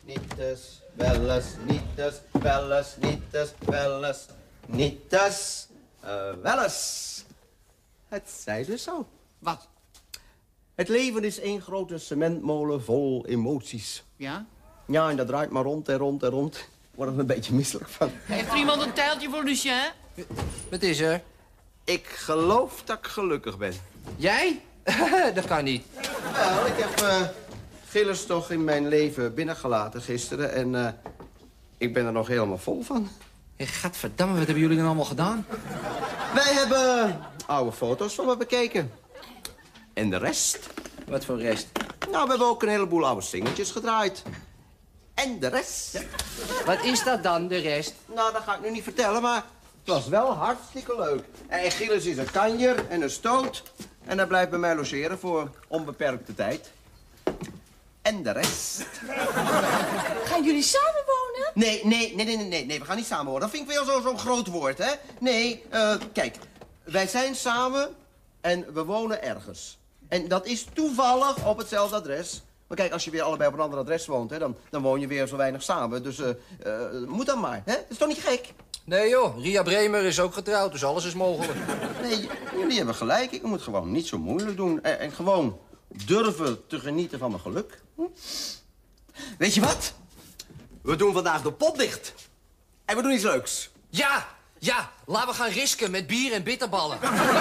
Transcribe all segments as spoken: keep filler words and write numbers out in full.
Nietes, wel eens, nietes, wel eens, nietes, wel eens, nietes, uh, wel eens. Het zij dus zo. Wat? Het leven is één grote cementmolen vol emoties. Ja? Ja, en dat draait maar rond en rond en rond. Ik word er een beetje misselijk van. Heeft er iemand een tijltje voor Lucien? Wat is er? Ik geloof dat ik gelukkig ben. Jij? Dat kan niet. Nou, ik heb uh, Gilles toch in mijn leven binnengelaten gisteren. En uh, ik ben er nog helemaal vol van. Hey, gadverdamme, wat hebben jullie dan allemaal gedaan? Wij hebben oude foto's van me bekeken. En de rest? Wat voor rest? Nou, we hebben ook een heleboel oude singeltjes gedraaid. En de rest? Ja. Wat is dat dan, de rest? Nou, dat ga ik nu niet vertellen, maar het was wel hartstikke leuk. En Gilles is een kanjer en een stoot. En hij blijft bij mij logeren voor onbeperkte tijd. En de rest? Gaan jullie samen wonen? Nee, nee, nee, nee, nee, nee, we gaan niet samen wonen. Dat vind ik wel zo'n groot woord, hè? Nee, uh, kijk, wij zijn samen en we wonen ergens. En dat is toevallig op hetzelfde adres. Maar kijk, als je weer allebei op een ander adres woont, hè, dan, dan woon je weer zo weinig samen. Dus uh, uh, moet dan maar, hè? Dat is toch niet gek? Nee joh, Ria Bremer is ook getrouwd, dus alles is mogelijk. Nee, jullie hebben gelijk. Ik moet gewoon niet zo moeilijk doen. En, en gewoon durven te genieten van mijn geluk. Hm? Weet je wat? We doen vandaag de pot dicht. En we doen iets leuks. Ja, ja, laten we gaan risken met bier en bitterballen.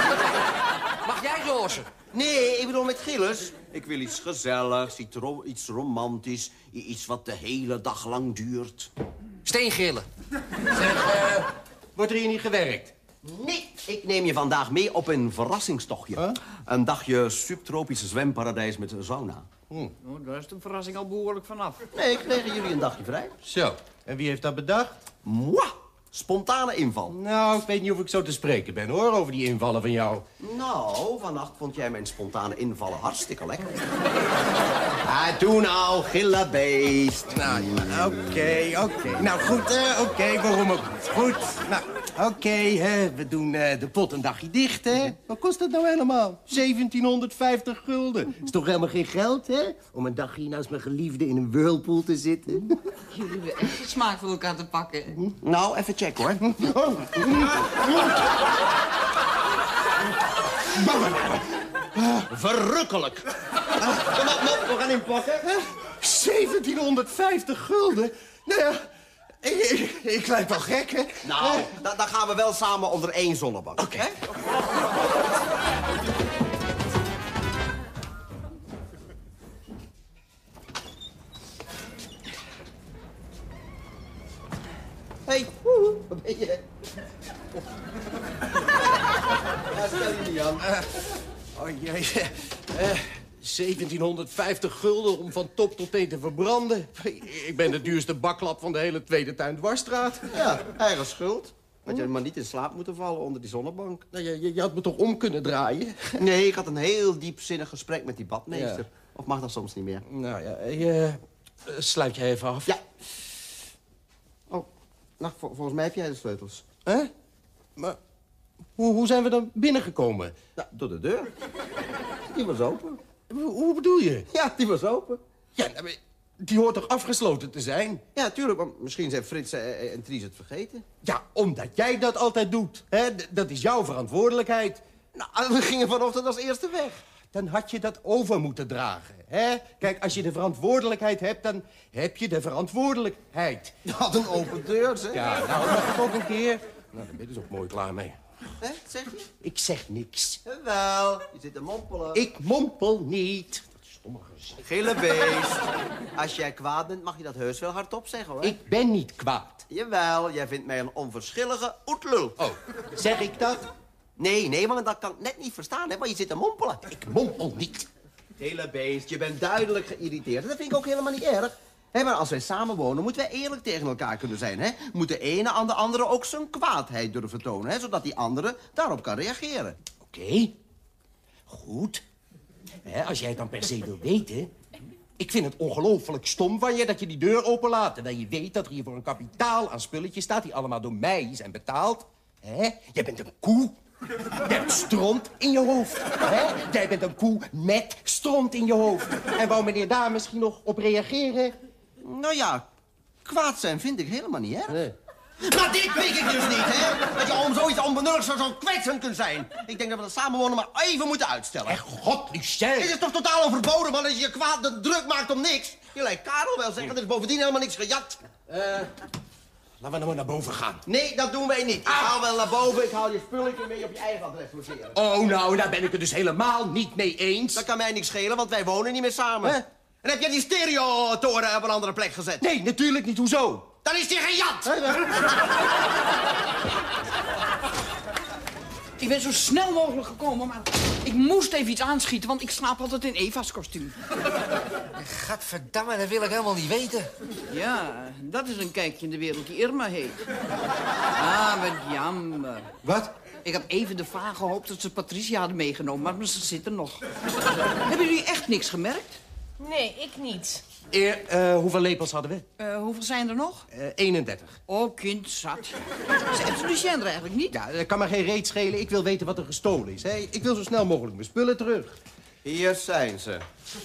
Mag jij roze? Nee, ik bedoel met Gilles. Ik wil iets gezelligs, iets, ro iets romantisch. Iets wat de hele dag lang duurt. Steengrillen. Zeg, uh, wordt er hier niet gewerkt? Nee, ik neem je vandaag mee op een verrassingstochtje. Huh? Een dagje subtropische zwemparadijs met een sauna. Hm. Oh, daar is de verrassing al behoorlijk vanaf. Nee, kregen jullie een dagje vrij. Zo, en wie heeft dat bedacht? Moi! Spontane inval. Nou, ik weet niet of ik zo te spreken ben, hoor, over die invallen van jou. Nou, vannacht vond jij mijn spontane invallen hartstikke lekker. Ah, doe nou, gillebeest. Nou, ja, oké, okay, oké. Okay. Nou, goed, uh, oké, okay, waarom ook niet? Goed, nou, oké, okay, we doen uh, de pot een dagje dicht, hè? Wat kost dat nou helemaal? zeventienhonderdvijftig gulden. Is toch helemaal geen geld, hè? Om een dagje naast mijn geliefde in een whirlpool te zitten. Jullie hebben echt de smaak voor elkaar te pakken. Nou, even check, hoor. Verrukkelijk. Kom op, op, we gaan inpakken. zeventienhonderdvijftig gulden? Nou ja, ik, ik, ik lijk wel gek, hè? Nou, da dan gaan we wel samen onder één zonnebank. Oké. Okay. Hé, hey, woehoe, waar ben je? Ja, stel je niet aan. Uh, oh jee, uh, zeventienhonderdvijftig gulden om van top tot teen te verbranden. Ik ben de duurste baklap van de hele Tweede Tuin Dwarsstraat. Ja, eigen schuld. Had je maar niet in slaap moeten vallen onder die zonnebank. Nou, je, je had me toch om kunnen draaien? Nee, ik had een heel diepzinnig gesprek met die badmeester. Ja. Of mag dat soms niet meer? Nou ja, je, uh, sluit je even af. Ja. Oh, nou, vol volgens mij heb jij de sleutels. Hè? Huh? Maar hoe, hoe zijn we dan binnengekomen? Nou, door de deur. Die was open. Hoe, hoe bedoel je? Ja, die was open. Ja, maar die hoort toch afgesloten te zijn? Ja, tuurlijk, maar misschien zijn Frits en Tries het vergeten. Ja, omdat jij dat altijd doet. Hè? D dat is jouw verantwoordelijkheid. Nou, we gingen vanochtend als eerste weg. Dan had je dat over moeten dragen, hè? Kijk, als je de verantwoordelijkheid hebt, dan heb je de verantwoordelijkheid. Wat een open deur, zeg. Ja, nou, mag ik ook een keer? Nou, daar ben je dus ook mooi klaar mee. Hè, zeg je? Ik zeg niks. Wel, je zit te mompelen. Ik mompel niet. Dat stomme gezicht. Gille beest. Als jij kwaad bent, mag je dat heus wel hardop zeggen, hoor. Ik ben niet kwaad. Jawel, jij vindt mij een onverschillige oetlul. Oh, zeg ik dat? Nee, nee, want dat kan ik net niet verstaan, hè, want je zit te mompelen. Ik mompel niet. Gille beest, je bent duidelijk geïrriteerd. Dat vind ik ook helemaal niet erg. Hey, maar als wij samen wonen, moeten wij eerlijk tegen elkaar kunnen zijn, hè? Moet de ene aan de andere ook zijn kwaadheid durven tonen, hè? Zodat die andere daarop kan reageren. Oké. Okay. Goed. Hè, als jij het dan per se wil weten... Ik vind het ongelooflijk stom van je dat je die deur openlaat... terwijl je weet dat er hier voor een kapitaal aan spulletjes staat... die allemaal door mij zijn betaald. Hè? Jij bent een koe. Jij hebt stront in je hoofd. Hè? Jij bent een koe met stront in je hoofd. En wou meneer daar misschien nog op reageren? Nou ja, kwaad zijn vind ik helemaal niet erg. Nee. Maar dit pik ik dus niet, hè? Dat je om zoiets onbenulligs zo, zo kwetsend kunt zijn. Ik denk dat we het samenwonen maar even moeten uitstellen. Echt, god, Lucien. Dit is toch totaal overbodig, man, dat je je kwaad de druk maakt om niks? Je lijkt Karel wel zeggen, er is bovendien helemaal niks gejat. Eh, laten we nou maar naar boven gaan. Nee, dat doen wij niet. Ik haal wel naar boven, ik haal je spulletje mee op je eigen adres logeren. Oh, nou, daar ben ik het dus helemaal niet mee eens. Dat kan mij niks schelen, want wij wonen niet meer samen. Hè? En heb jij die stereotoren op een andere plek gezet? Nee, natuurlijk niet. Hoezo? Dan is die gejat! Ik ben zo snel mogelijk gekomen, maar ik moest even iets aanschieten, want ik slaap altijd in Eva's kostuum. Gadverdamme, dat wil ik helemaal niet weten. Ja, dat is een kijkje in de wereld die Irma heet. Ah, wat jammer. Wat? Ik had even de vraag gehoopt dat ze Patricia hadden meegenomen, maar ze zit er nog. Hebben jullie echt niks gemerkt? Nee, ik niet. Eer, eh, hoeveel lepels hadden we? Uh, hoeveel zijn er nog? Uh, eenendertig. Oh, kind, zat. Zet Lucien er eigenlijk niet? Ja, dat kan me geen reet schelen. Ik wil weten wat er gestolen is. Hè? Ik wil zo snel mogelijk mijn spullen terug. Hier zijn ze.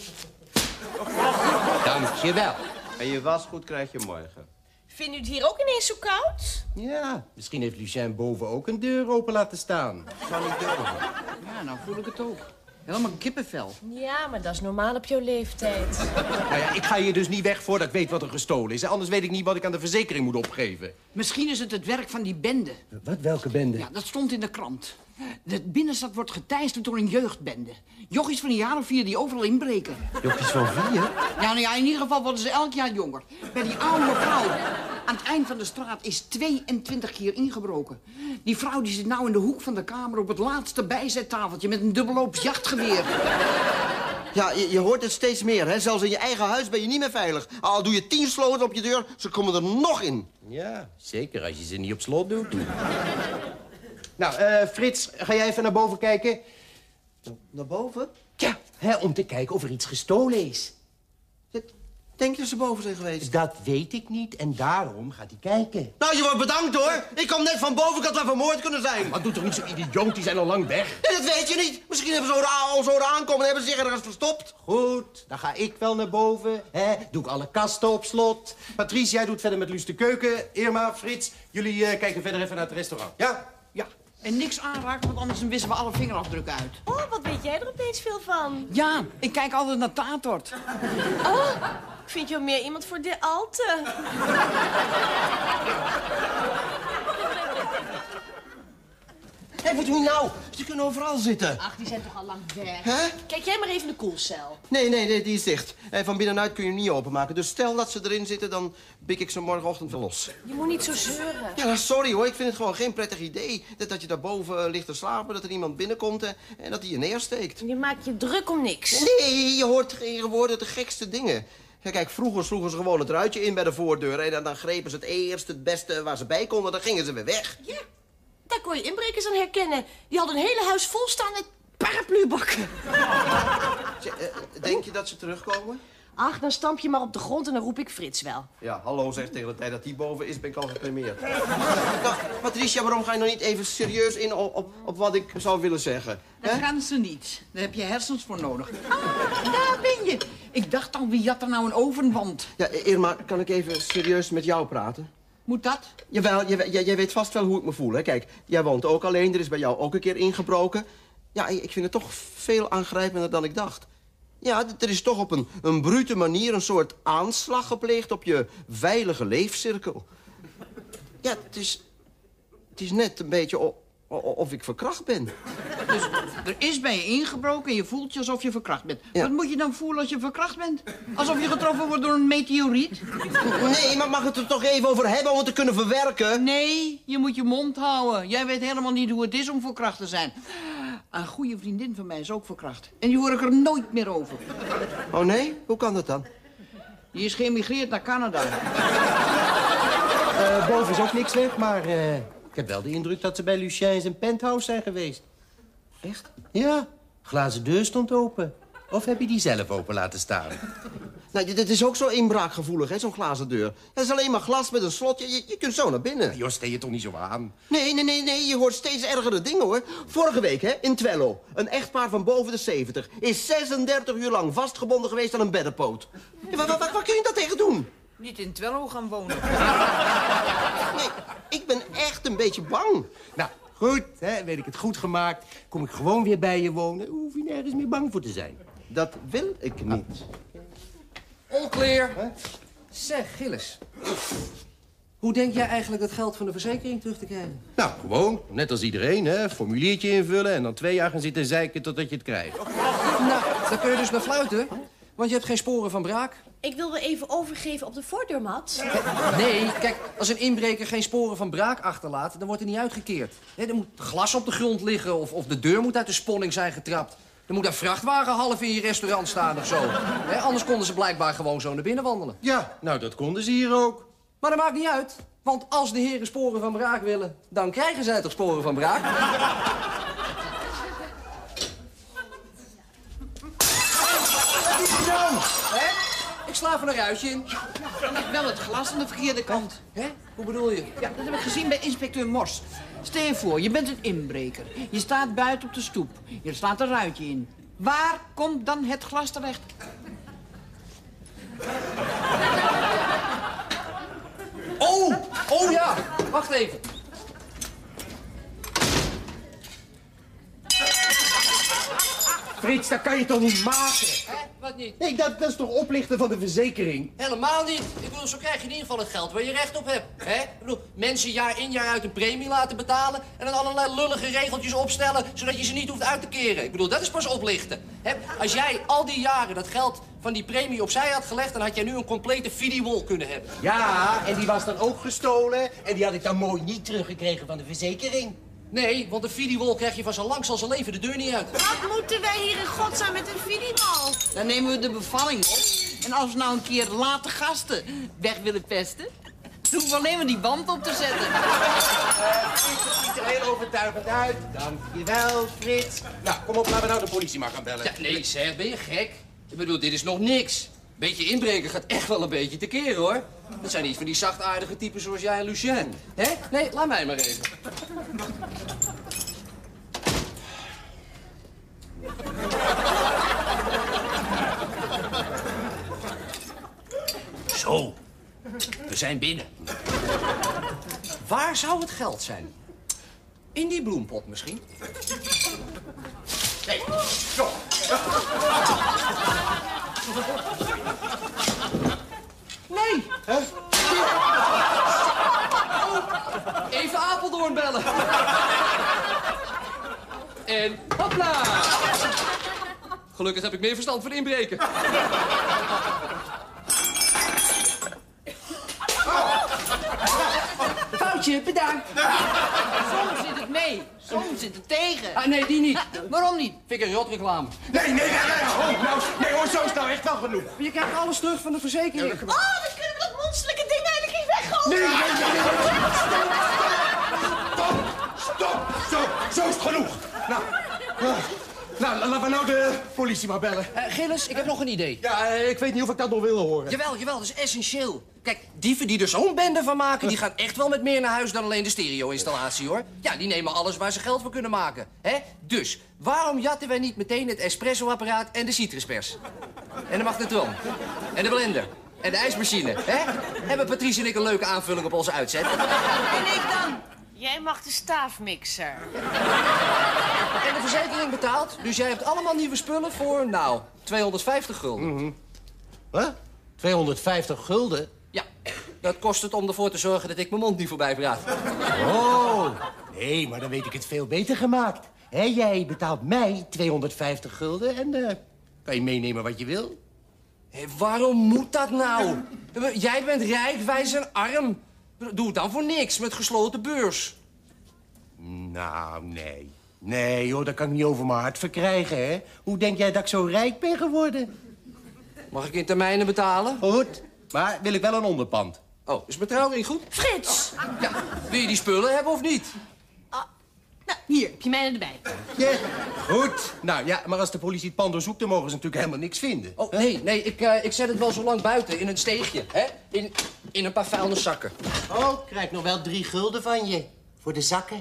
Dankjewel. En je wasgoed krijg je morgen. Vindt u het hier ook ineens zo koud? Ja, misschien heeft Lucien boven ook een deur open laten staan. Zou niet durven. Ja, nou voel ik het ook. Helemaal kippenvel. Ja, maar dat is normaal op jouw leeftijd. Nou ja, ik ga hier dus niet weg voordat ik weet wat er gestolen is. Anders weet ik niet wat ik aan de verzekering moet opgeven. Misschien is het het werk van die bende. Wat? Welke bende? Ja, dat stond in de krant. De binnenstad wordt geteisterd door een jeugdbende. Jochies van een jaar of vier die overal inbreken. Jochies van vier? Ja, nou ja, in ieder geval worden ze elk jaar jonger. Bij die oude vrouw aan het eind van de straat is tweeëntwintig keer ingebroken. Die vrouw die zit nou in de hoek van de kamer op het laatste bijzettafeltje met een dubbelloops jachtgeweer. Ja, je, je hoort het steeds meer, hè. Zelfs in je eigen huis ben je niet meer veilig. Al doe je tien sloten op je deur, ze komen er nog in. Ja, zeker als je ze niet op slot doet. Nou, eh, Frits, ga jij even naar boven kijken? Naar boven? Ja, hè, om te kijken of er iets gestolen is. Denk je dat ze boven zijn geweest? Dat weet ik niet en daarom gaat hij kijken. Nou, je wordt bedankt, hoor. Ik kom net van boven, ik had wel vermoord kunnen zijn. Maar doe toch niet zo idioot, die zijn al lang weg. Nee, dat weet je niet. Misschien hebben ze al zo aankomen en hebben ze zich ergens verstopt. Goed, dan ga ik wel naar boven. Hè? Doe ik alle kasten op slot. Patricia doet verder met Luus de keuken. Irma, Frits, jullie uh, kijken verder even naar het restaurant. Ja? Ja, en niks aanraken, want anders wissen we alle vingerafdrukken uit. Oh, wat weet jij er opeens veel van? Ja, ik kijk altijd naar Tatort. Oh, ik vind jou meer iemand voor de Alte. Hé, wat doe je nou? Ze kunnen overal zitten. Ach, die zijn toch al lang weg. Hè? Kijk jij maar even de koelcel. Nee, nee, nee, die is dicht. En van binnenuit kun je hem niet openmaken. Dus stel dat ze erin zitten, dan pik ik ze morgenochtend wel los. Je moet niet zo zeuren. Ja, nou, sorry hoor. Ik vind het gewoon geen prettig idee. Dat, dat je daarboven uh, ligt te slapen, dat er iemand binnenkomt en, en dat hij je neersteekt. Je maakt je druk om niks. Nee, je hoort tegenwoordig de gekste dingen. Ja, kijk, vroeger sloegen ze gewoon het ruitje in bij de voordeur. En dan, dan grepen ze het eerste, het beste waar ze bij konden. Dan gingen ze weer weg. Ja, daar kon je inbrekers aan herkennen. Die hadden een hele huis vol staan met paraplubakken. Zeg, uh, denk je dat ze terugkomen? Ach, dan stamp je maar op de grond en dan roep ik Frits wel. Ja, hallo zeg, tegen de tijd dat die boven is, ben ik al gecremeerd. Nou, Patricia, waarom ga je nou niet even serieus in op, op, op wat ik zou willen zeggen? Dat Hè? gaan ze niet. Daar heb je hersens voor nodig. Ah, daar ben je. Ik dacht al, wie had er nou een ovenwand? Ja, Irma, kan ik even serieus met jou praten? Moet dat? Jawel, jij, jij, jij weet vast wel hoe ik me voel, hè? Kijk, jij woont ook alleen, er is bij jou ook een keer ingebroken. Ja, ik vind het toch veel aangrijpender dan ik dacht. Ja, er is toch op een, een brute manier een soort aanslag gepleegd op je veilige leefcirkel. Ja, het is, het is net een beetje o, o, of ik verkracht ben. Dus er is bij je ingebroken en je voelt je alsof je verkracht bent. Ja. Wat moet je dan voelen als je verkracht bent? Alsof je getroffen wordt door een meteoriet? Nee, maar mag het er toch even over hebben om het te kunnen verwerken? Nee, je moet je mond houden. Jij weet helemaal niet hoe het is om verkracht te zijn. Een goede vriendin van mij is ook verkracht. En die hoor ik er nooit meer over. Oh nee? Hoe kan dat dan? Die is geëmigreerd naar Canada. Uh, boven is ook niks weg, maar uh, ik heb wel de indruk dat ze bij Lucien in zijn penthouse zijn geweest. Echt? Ja, glazen deur stond open. Of heb je die zelf open laten staan? Nou, dit is ook zo inbraakgevoelig, hè, zo'n glazen deur. Het is alleen maar glas met een slot. Je, je kunt zo naar binnen. Jos, stel je toch niet zo aan? Nee, nee, nee, nee. Je hoort steeds ergere dingen, hoor. Vorige week, hè, in Twello. Een echtpaar van boven de zeventig is zesendertig uur lang vastgebonden geweest aan een beddenpoot. Ja, wat, wat, wat kun je daar tegen doen? Niet in Twello gaan wonen. Nee, ik ben echt een beetje bang. Nou, goed, hè, weet ik het goed gemaakt. Kom ik gewoon weer bij je wonen. Hoef je nergens meer bang voor te zijn. Dat wil ik niet. All clear. Zeg, Gilles. Hoe denk jij eigenlijk dat geld van de verzekering terug te krijgen? Nou, gewoon, net als iedereen, hè. Formuliertje invullen en dan twee jaar gaan zitten zeiken totdat je het krijgt. Nou, daar kun je dus naar fluiten. Want je hebt geen sporen van braak. Ik wil me even overgeven op de voordeurmat. Nee, kijk, als een inbreker geen sporen van braak achterlaat, dan wordt er niet uitgekeerd. He, er moet glas op de grond liggen of, of de deur moet uit de sponning zijn getrapt. Er moet een vrachtwagen half in je restaurant staan of zo. He, anders konden ze blijkbaar gewoon zo naar binnen wandelen. Ja, nou, dat konden ze hier ook. Maar dat maakt niet uit. Want als de heren sporen van braak willen, dan krijgen zij toch sporen van braak? Ik sla even een ruitje in. Dan ligt wel het glas aan de verkeerde kant. Hè? Hoe bedoel je? Ja, dat heb ik gezien bij inspecteur Mors. Stel je voor, je bent een inbreker. Je staat buiten op de stoep. Hier staat een ruitje in. Waar komt dan het glas terecht? Oh! Oh ja! Wacht even. Frits, dat kan je toch niet maken? Hè? Wat niet? Nee, dat, dat is toch oplichten van de verzekering? Helemaal niet. Ik bedoel, zo krijg je in ieder geval het geld waar je recht op hebt. Hè? Ik bedoel, mensen jaar in jaar uit een premie laten betalen en dan allerlei lullige regeltjes opstellen, zodat je ze niet hoeft uit te keren. Ik bedoel, dat is pas oplichten. Hè? Als jij al die jaren dat geld van die premie opzij had gelegd, dan had jij nu een complete fidiewol kunnen hebben. Ja, en die was dan ook gestolen. En die had ik dan mooi niet teruggekregen van de verzekering. Nee, want een fidiewol krijg je van zo lang zal zijn leven de deur niet uit. Wat moeten wij hier in godsnaam met een videobal? Dan nemen we de bevalling op. En als we nou een keer late gasten weg willen pesten, dan hoeven we alleen maar die band op te zetten. Het ziet er heel overtuigend uit. Dankjewel, Frits. Nou, kom op, laten we nou de politie maar gaan bellen. Ja, nee, zeg, ben je gek? Ik bedoel, dit is nog niks. Beetje inbreken gaat echt wel een beetje tekeer, hoor. Dat zijn niet van die zachtaardige typen zoals jij en Lucien. Hè? Nee, laat mij maar even. Zo, we zijn binnen. Waar zou het geld zijn? In die bloempot misschien? Nee, zo. Nee. Huh? Oh, even Apeldoorn bellen. En hopla. Gelukkig heb ik meer verstand van inbreken. Foutje, bedankt. Soms zit het mee, soms zit het tegen. Ah, nee, die niet. Waarom niet? Vind ik een rotreclame. Nee, nee, nee, nee, oh, nou, nee hoor, zo is nou echt wel genoeg. Maar je krijgt alles terug van de verzekering. Oh, dan kunnen we dat monsterlijke ding eigenlijk niet weggooien. Nee, nee, nee, nee, nee. Stop, stop, zo, zo is het genoeg. Nou, uh, nou, laten we nou de politie maar bellen. Uh, Gilles, ik heb nog een idee. Ja, uh, ik weet niet of ik dat nog wil horen. Jawel, jawel, dat is essentieel. Kijk, dieven die er zo'n bende van maken, die gaan echt wel met meer naar huis dan alleen de stereo-installatie, hoor. Ja, die nemen alles waar ze geld voor kunnen maken. Hè? Dus, waarom jatten wij niet meteen het espresso-apparaat en de citruspers? En de magnetron. En de blender. En de ijsmachine, hè? Hebben Patrice en ik een leuke aanvulling op onze uitzet? En ik dan? Jij mag de staafmixer. En de verzekering betaalt, dus jij hebt allemaal nieuwe spullen voor, nou, tweehonderdvijftig gulden. Mm-hmm. Wat? tweehonderdvijftig gulden? Ja, dat kost het om ervoor te zorgen dat ik mijn mond niet voorbij praat. Oh, nee, maar dan weet ik het veel beter gemaakt. Hè, jij betaalt mij tweehonderdvijftig gulden en uh, kan je meenemen wat je wil. Hé, waarom moet dat nou? Jij bent rijk, wij zijn arm. Doe het dan voor niks, met gesloten beurs. Nou, nee. Nee, hoor, dat kan ik niet over mijn hart verkrijgen, hè. Hoe denk jij dat ik zo rijk ben geworden? Mag ik in termijnen betalen? Goed, maar wil ik wel een onderpand. Oh, is mijn trouwring goed? Frits! Ja, wil je die spullen hebben of niet? Nou, hier, heb je mij erbij. Ja, goed. Nou ja, maar als de politie het pand doorzoekt, dan mogen ze natuurlijk helemaal niks vinden. Oh, nee, nee, ik, uh, ik zet het wel zo lang buiten, in een steegje, hè? In, in een paar vuilniszakken. Oh, ik krijg nog wel drie gulden van je. Voor de zakken.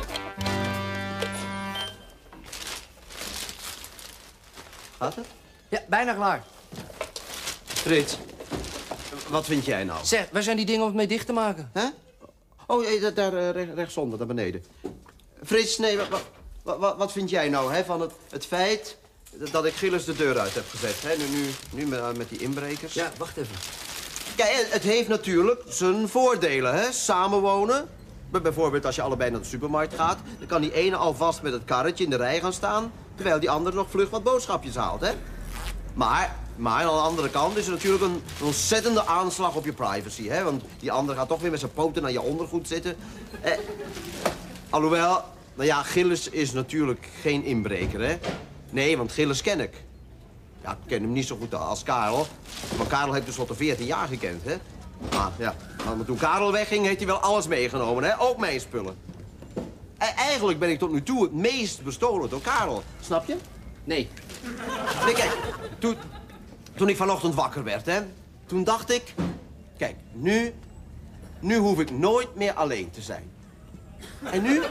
Gaat het? Ja, bijna klaar. Frits, wat vind jij nou? Zeg, waar zijn die dingen om het mee dicht te maken? Hè? Oh, nee, daar, daar uh, recht, rechtsonder, daar beneden. Frits, nee, wat, wat, wat, wat vind jij nou hè, van het, het feit dat ik Gilles de deur uit heb gezet? Hè? Nu, nu, nu met, met die inbrekers. Ja, wacht even. Kijk, het heeft natuurlijk zijn voordelen, hè? Samenwonen. Bijvoorbeeld als je allebei naar de supermarkt gaat... dan kan die ene alvast met het karretje in de rij gaan staan... terwijl die andere nog vlug wat boodschapjes haalt, hè? Maar, maar aan de andere kant is er natuurlijk een, een ontzettende aanslag op je privacy, hè? Want die andere gaat toch weer met zijn poten naar je ondergoed zitten. Eh, alhoewel, nou ja, Gilles is natuurlijk geen inbreker, hè? Nee, want Gilles ken ik. Ja, ik ken hem niet zo goed als Karel. Maar Karel heeft tenslotte veertien jaar gekend, hè? Maar ja, maar toen Karel wegging, heeft hij wel alles meegenomen, hè? Ook mijn spullen. E eigenlijk ben ik tot nu toe het meest bestolen door Karel. Snap je? Nee. Nee, kijk, toen, toen ik vanochtend wakker werd, hè... toen dacht ik... Kijk, nu... nu hoef ik nooit meer alleen te zijn. En nu...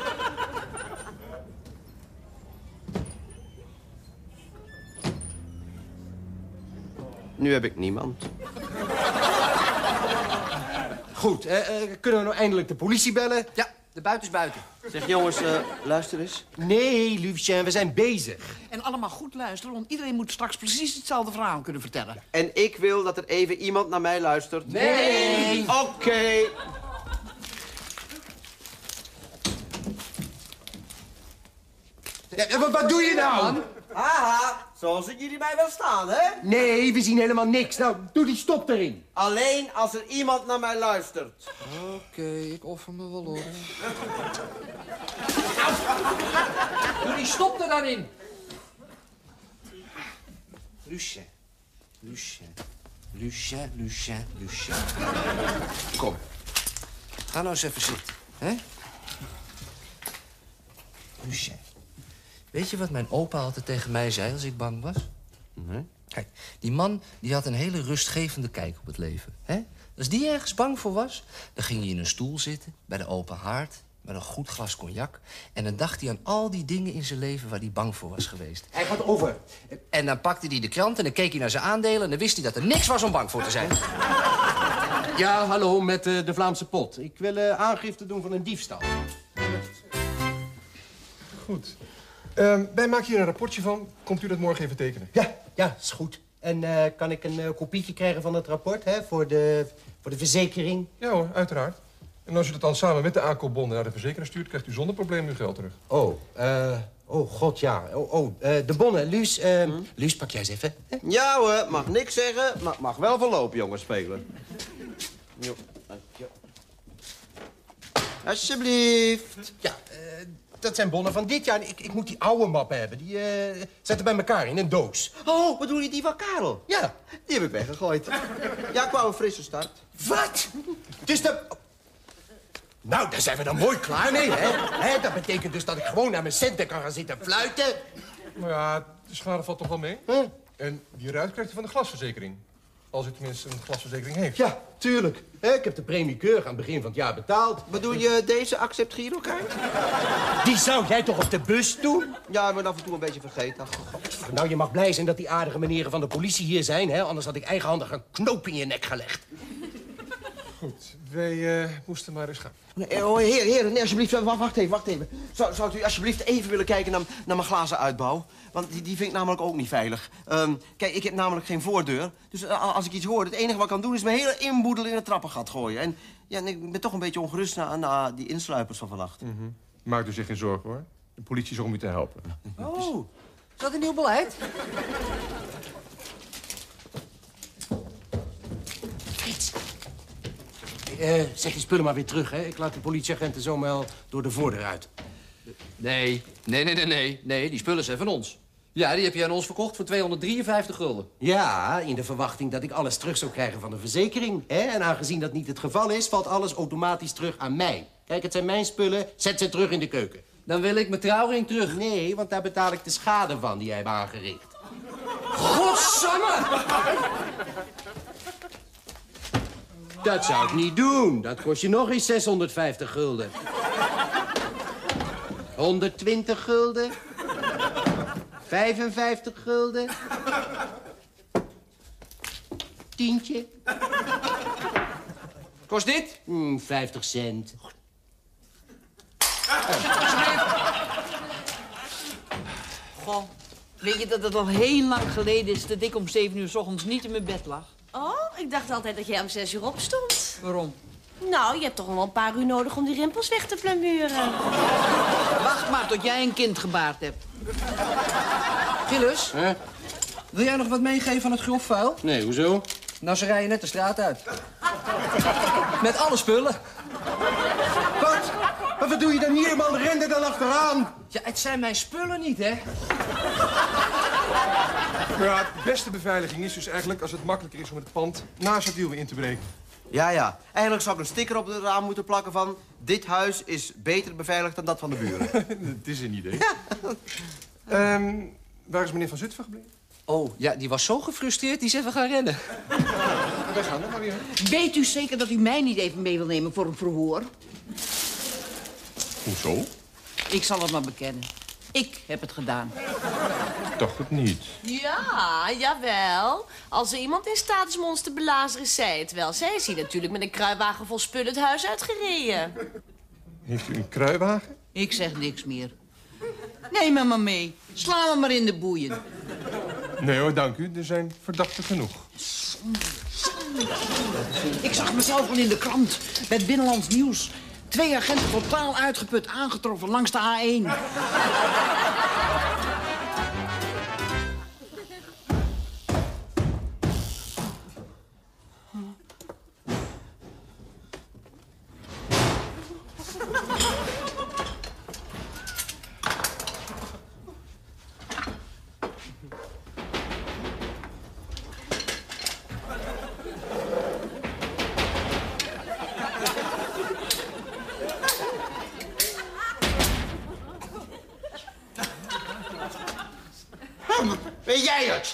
Nu heb ik niemand. Goed, uh, uh, kunnen we nou eindelijk de politie bellen? Ja, de buiten is buiten. Zeg, jongens, uh, luister eens. Nee, Lucien, we zijn bezig. En allemaal goed luisteren, want iedereen moet straks precies hetzelfde verhaal kunnen vertellen. En ik wil dat er even iemand naar mij luistert. Nee! Oké. Okay. Ja, wat, wat doe je nou? Haha, zoals ik jullie mij wel staan, hè? Nee, we zien helemaal niks. Nou, doe die stop erin. Alleen als er iemand naar mij luistert. Oké, okay, ik offer me wel op. Doe die stop er dan in. Lucien. Lucien. Lucien, Lucien, Lucien. Kom. Ga nou eens even zitten, hè? Lucien. Weet je wat mijn opa altijd tegen mij zei als ik bang was? Nee. Kijk, die man die had een hele rustgevende kijk op het leven. Hè? Als die ergens bang voor was, dan ging hij in een stoel zitten... bij de open haard, met een goed glas cognac... en dan dacht hij aan al die dingen in zijn leven waar hij bang voor was geweest. Hij gaat over. En dan pakte hij de krant en dan keek hij naar zijn aandelen... en dan wist hij dat er niks was om bang voor te zijn. Ja, hallo, met uh, de Vlaamse pot. Ik wil uh, aangifte doen van een diefstal. Goed. Uh, wij maken hier een rapportje van. Komt u dat morgen even tekenen? Ja, ja, is goed. En uh, kan ik een uh, kopietje krijgen van het rapport, hè, voor de, voor de verzekering? Ja hoor, uiteraard. En als u dat dan samen met de aankoopbonnen naar de verzekeraar stuurt... krijgt u zonder probleem uw geld terug. Oh, uh, oh god, ja. Oh, oh uh, de bonnen. Luus, uh, hm? Luus, pak jij eens even. Hè? Ja hoor, mag niks zeggen, maar mag wel verloop, jongens, spelen. Jo, jo. Alsjeblieft. Ja, uh, dat zijn bonnen van dit jaar. Ik, ik moet die oude mappen hebben. Die uh, zetten bij elkaar in een doos. Oh, bedoel je die van Karel? Ja. Die heb ik weggegooid. Ja, ik wou een frisse start. Wat? Dus dat... Nou, daar zijn we dan mooi klaar mee, hè? hè? Dat betekent dus dat ik gewoon naar mijn centen kan gaan zitten fluiten. Nou ja, de schade valt toch wel mee? Huh? En die ruit krijgt u van de glasverzekering. Als u tenminste een glasverzekering heeft. Ja, tuurlijk. Ik heb de premie keurig aan het begin van het jaar betaald. Bedoel je deze accept girokaart? Die zou jij toch op de bus doen? Ja, ik ben af en toe een beetje vergeten. Nou, je mag blij zijn dat die aardige meneren van de politie hier zijn, hè? Anders had ik eigenhandig een knoop in je nek gelegd. Goed, wij uh, moesten maar eens gaan. Nee, oh, heer, heer, nee, alsjeblieft, wacht, wacht even, wacht even. Zou, zou u alsjeblieft even willen kijken naar, naar mijn glazen uitbouw? Want die, die vind ik namelijk ook niet veilig. Um, kijk, ik heb namelijk geen voordeur. Dus uh, als ik iets hoor, het enige wat ik kan doen is mijn hele inboedel in het trappengat gooien. En ja, en ik ben toch een beetje ongerust na, na die insluipers van vannacht. Mm-hmm. Maakt u zich geen zorgen, hoor. De politie is er om u te helpen. Oh, is dat een nieuw beleid? Frits. Uh, zeg die spullen maar weer terug, hè? Ik laat de politieagenten zo wel door de voordeur uit. Nee, nee, nee, nee, nee. Nee, die spullen zijn van ons. Ja, die heb je aan ons verkocht voor tweehonderddrieënvijftig gulden. Ja, in de verwachting dat ik alles terug zou krijgen van de verzekering. Hè? En aangezien dat niet het geval is, valt alles automatisch terug aan mij. Kijk, het zijn mijn spullen, zet ze terug in de keuken. Dan wil ik mijn trouwring terug. Nee, want daar betaal ik de schade van die jij hebt aangericht. Godsamme! Dat zou ik niet doen. Dat kost je nog eens zeshonderdvijftig gulden. honderdtwintig gulden. vijfenvijftig gulden. Tientje. Kost dit? Hmm, vijftig cent. Goh, weet je dat het al heel lang geleden is dat ik om zeven uur 's ochtends niet in mijn bed lag? Oh, ik dacht altijd dat jij om zes uur opstond. Waarom? Nou, je hebt toch nog wel een paar uur nodig om die rimpels weg te plamuren. Wacht maar tot jij een kind gebaard hebt. Gilles, Huh? wil jij nog wat meegeven aan het grof vuil? Nee, hoezo? Nou, ze rijden net de straat uit. Met alle spullen. Wat? Maar wat doe je dan hier, man? Ren er dan achteraan. Ja, het zijn mijn spullen niet, hè? Ja, de beste beveiliging is dus eigenlijk als het makkelijker is om het pand naast het wiel weer in te breken. Ja, ja. Eigenlijk zou ik een sticker op het raam moeten plakken van... dit huis is beter beveiligd dan dat van de buren. Het is een idee. Ehm, waar is meneer Van Zutphen gebleven? Oh, ja, die was zo gefrustreerd, die is even gaan rennen. Wij gaan er maar weer. Weet u zeker dat u mij niet even mee wil nemen voor een verhoor? Hoezo? Ik zal het maar bekennen. Ik heb het gedaan. Ik dacht het niet. Ja, jawel. Als er iemand in staat is ons te belazeren, is zij het wel. Zij is hier natuurlijk met een kruiwagen vol spullen het huis uitgereden. Heeft u een kruiwagen? Ik zeg niks meer. Neem me maar mee. Sla me maar in de boeien. Nee hoor, dank u. Er zijn verdachten genoeg. Ik zag mezelf al in de krant. Bij het Binnenlands Nieuws. Twee agenten totaal uitgeput aangetroffen langs de A één. Ben jij het?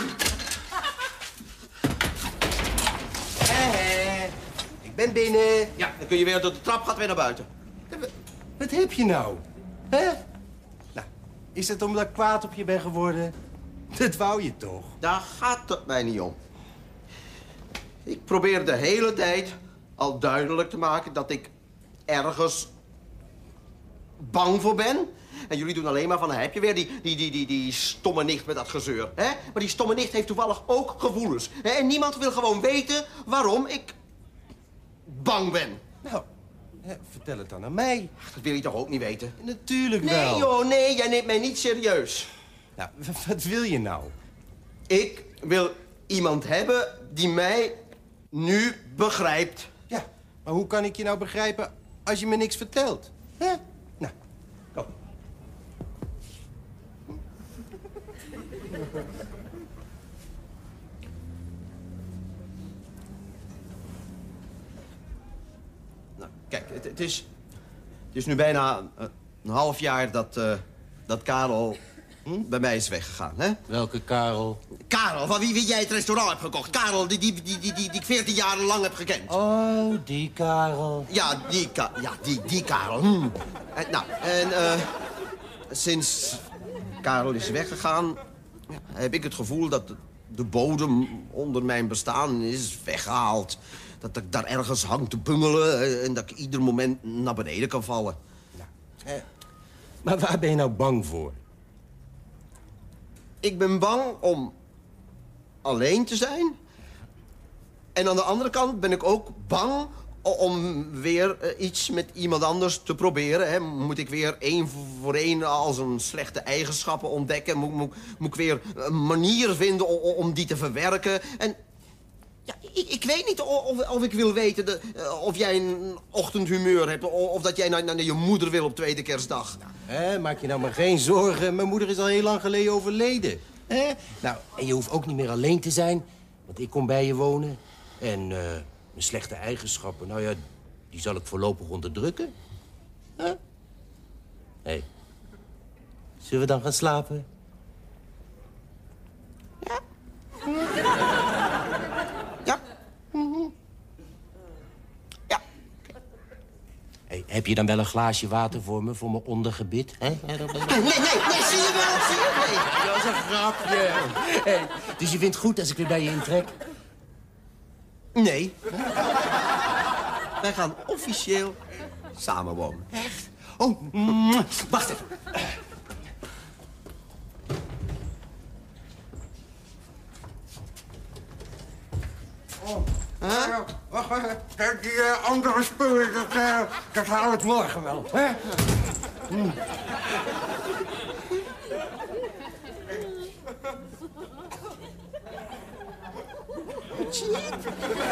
Hé, hé. Ik ben binnen. Ja, dan kun je weer door de trap, gaat weer naar buiten. Wat heb je nou? Hè? Nou, is het omdat ik kwaad op je ben geworden? Dat wou je toch? Daar gaat het mij niet om. Ik probeer de hele tijd al duidelijk te maken dat ik ergens bang voor ben. En jullie doen alleen maar van, heb je weer die, die, die, die, die stomme nicht met dat gezeur. Hè? Maar die stomme nicht heeft toevallig ook gevoelens. Hè? En niemand wil gewoon weten waarom ik bang ben. Nou, hè, vertel het dan aan mij. Ach, dat wil je toch ook niet weten? Natuurlijk Nee, wel. joh, nee, jij neemt mij niet serieus. Nou, w- wat wil je nou? Ik wil iemand hebben die mij nu begrijpt. Ja, maar hoe kan ik je nou begrijpen als je me niks vertelt? Hè? Nou, kom. Nou, kijk, het, het, is, het is nu bijna uh, een half jaar dat, uh, dat Karel hm, bij mij is weggegaan, hè? Welke Karel? Karel, van wie, wie jij het restaurant hebt gekocht. Karel, die, die, die, die, die, die ik veertien jaar lang heb gekend. Oh, die Karel. Ja, die, Ka ja, die, die Karel. Hm. En, nou, en uh, sinds Karel is weggegaan... ja, heb ik het gevoel dat de, de bodem onder mijn bestaan is weggehaald. Dat ik daar ergens hang te bungelen eh, en dat ik ieder moment naar beneden kan vallen. Eh, maar waar ben je nou bang voor? Ik ben bang om alleen te zijn. En aan de andere kant ben ik ook bang o- om weer eh, iets met iemand anders te proberen. Hè. Moet ik weer één voor één als een slechte eigenschappen ontdekken? Moet, moet, moet ik weer een manier vinden om, om die te verwerken? En ja, ik, ik weet niet of, of ik wil weten de, uh, of jij een ochtendhumeur hebt... of, of dat jij naar, naar je moeder wil op tweede kerstdag. Hè, maak je nou maar geen zorgen. Mijn moeder is al heel lang geleden overleden. Hè? Nou, en je hoeft ook niet meer alleen te zijn. Want ik kom bij je wonen. En uh, mijn slechte eigenschappen, nou ja, die zal ik voorlopig onderdrukken. Hè? Hé. Hey. Zullen we dan gaan slapen? Ja. Ja. Hey, heb je dan wel een glaasje water voor me, voor mijn ondergebit? Hè? Nee, nee, nee, nee, zie je wel, zie je? Nee. Dat is een grapje. Hey, dus je vindt het goed als ik weer bij je intrek? Nee. Wij gaan officieel samenwonen. Echt? Oh, mm, wacht even. Oh. Huh? Wacht, wacht. Kijk, die uh, andere spullen, dat, uh, dat haal ik morgen wel. Hè? Mm. Zie je?